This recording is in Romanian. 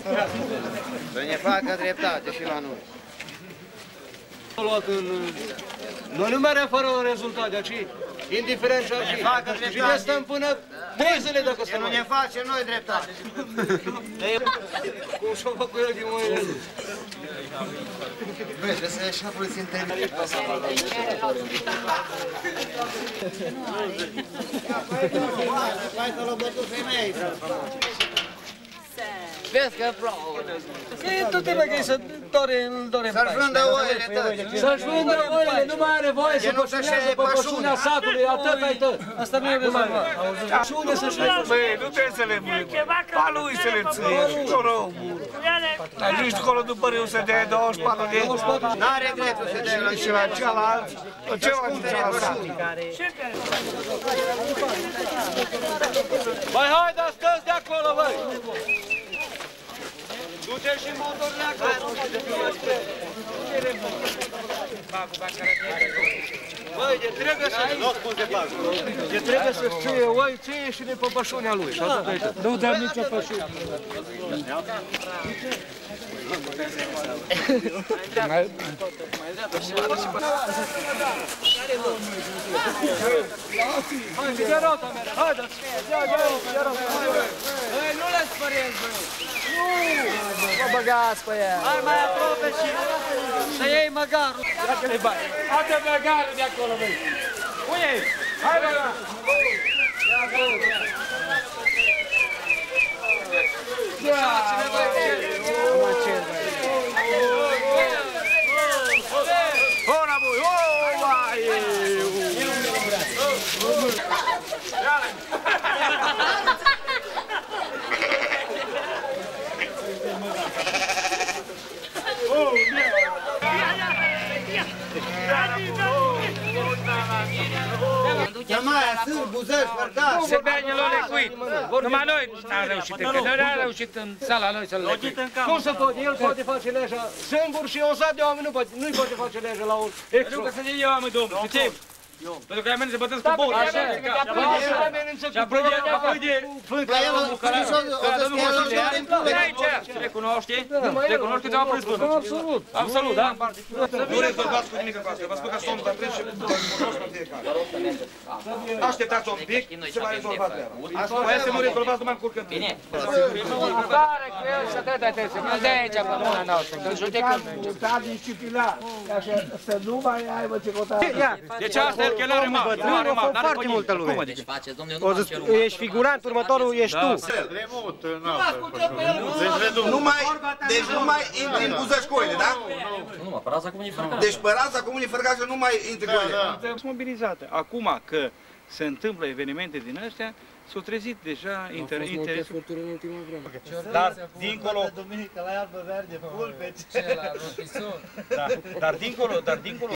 Să ne facă dreptate și la noi. Noi nu mergem fără rezultate, ci indiferent ce ar fi. Și ne stăm până 3 zile dacă stăm. Nu ne facem noi dreptate. Cum și-o făcut eu din mâine. Băi, trebuie să ieși apoi să intervine. Hai să l-o bătut femei. Vezi că plouă. E tot timpul că să dorem. Să-și vândă oile, tăi. Să-și vândă oile, nu mai are voie să pășunează pe pășunea satului, atât ai tăt. Asta nu e rezolvat. Pășune să-și vândă. Băi, nu trebuie să le vândă. Pa lui să le ție, noromul. Ajungi acolo după râu să dea 24 de euro. N-are dreptul să dea la Și la cealaltă, ce va zice la sat? Băi, hai, dar stăți de acolo, băi! Du-te-și și motorul acolo! Băi, de trebuie să... De trebuie să ție oi, ție și de pe pășunea lui. Și atât ai tot. Nu dăm nicio pășune. Hai, de rota mea, haideți! Ia rota! Băi, nu le spăriți, băi! Nu! Vă băgați pe ea! Hai mai aproape și să iei măgarul! Ia-te-le bani! Ate măgarul de acolo, băi! Unde e? Hai, băi! Ia acolo! Ora voi, oh, vai! Chemaia, sâr, buzăși, fărcași. Se bea le cui. Numai noi n-am reușit încă. Noi n-am reușit în sala noi să-l lecui. Cum se poate? El poate face legea singur și o sat de oameni nu-i poate face legea la un extra. Nu că să eu am, domnul, de ce? Pentru că oamenii se bătesc cu boli. Așa, Și amenință cu boli. La el, o să de aici, se recunoaște? Recunoaște că am prins până. Absolut. Absolut, da? Nu rezolvați cu nimic cu asta, vă spun că somnul v-a prins și cunosc la fiecare. Așteptați un pic, se va rezolva treaba. Aia să nu rezolvați, numai încurcă întâi. Bine. Pare că eu să cred atenție, mă de aici pe mâna noastră, că judecăm. Da, disciplinar, așa, să nu mai aibă ce cotare. Deci asta el că n-a rămas, nu a rămas, n-are Foarte multă lume. Cum adică? Faceți, domnule, nu m-am cerut. Ești figurant, următorul ești tu. Deci nu mai intri în buză școile, da? Nu mă, părața comunii fărcași. Deci pe raza comunii fărcași nu mai intri cu ele. Sunt mobilizate. Acum că se întâmplă evenimente din astea, s-au trezit deja interesul. Dar dincolo... Duminică la iarbă verde, pulpeci. Dar dincolo